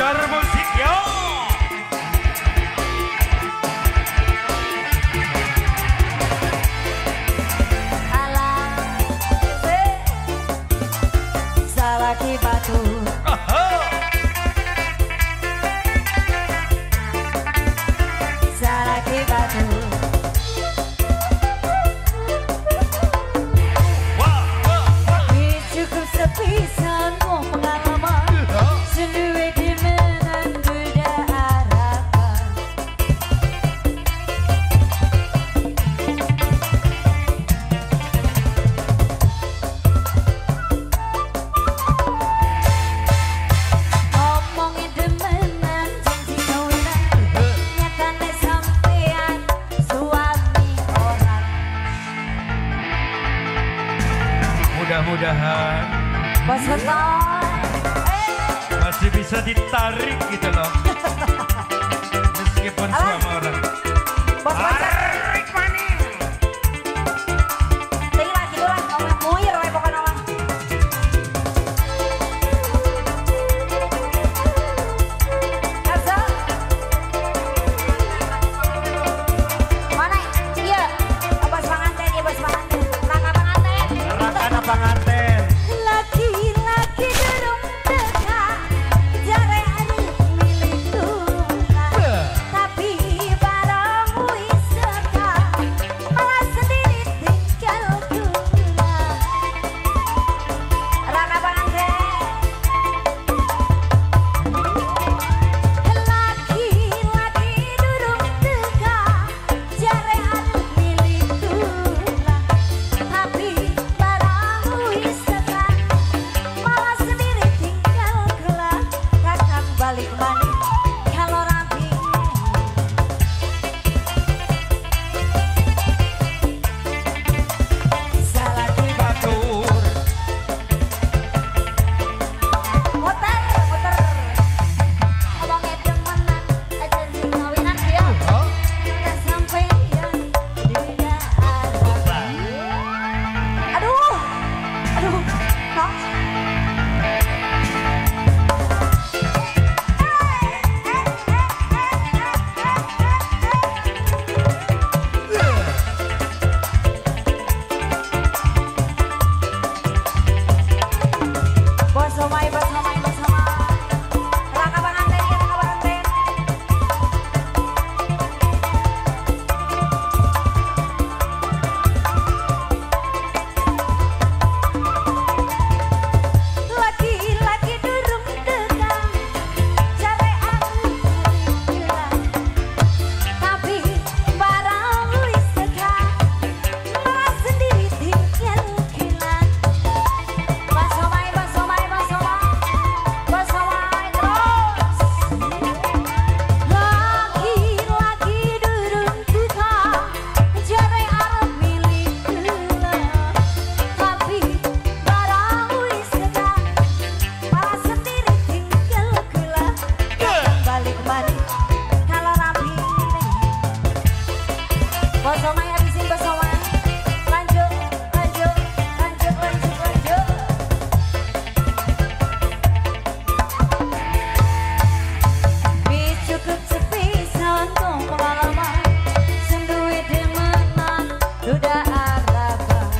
Bandar musik yo. Salaki batu. Salaki batu. Cukup sepisan mau pengalaman sendiri di menang kuda harapan. Ngomongin demenan janji kawinan nyatane sampean suami orang. Mudah-mudahan Bos beton. masih bisa ditarik gitu loh. Meskipun suami orang. Bos Tarik maning. tinggi lagi dulu lah, ngomong muir we pokoknya mah. Asa. Mana? Iya. Bos pengantin, iya bos pengantin. Raka pengantin. Rakana panganten. Laki-laki durung dekat, jare anu milik Tuhan. Tapi barang wis dekat, malah sendiri tinggal pulang. Raka pengantin. Laki-laki durung dekat, jare anu milik Tuhan. Tapi barang wis dekat, malah sendiri tinggal kelak. Kakak balik maning kalau rapi. Salaki Batur. muter muter. Ngomongnya demenan aja sih ngawinan dia. Udah sampai ya dunia harapan. Aduh, aduh, kok? Bos somai, bos somai, bos somai. Raka pengantin, ya raka pengantin. Laki-laki durung dekat, jare aku hilang. Tapi barang wis dekat, malah sendiri tinggal kilat. Bos somai, bos somai, bos somai. Bos somai terus. Laki-laki durung dekat, jare arep milik kula. Tapi barang wis dekat, malah sendiri tinggal kula. Balik maning kalau rapi. Bos somai habisin bos somai. Lanjut, lanjut, lanjut, lanjut, lanjut. Wis cukup sepisan dong pengalaman senduwe demenan duda harapan.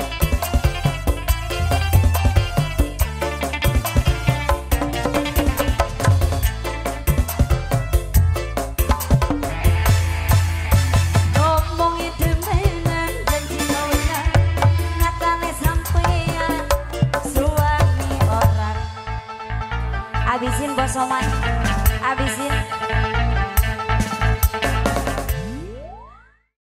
Ngomongin demenan janji kawinan nyatane sampean suami orang. Abisin bos somai, abisin.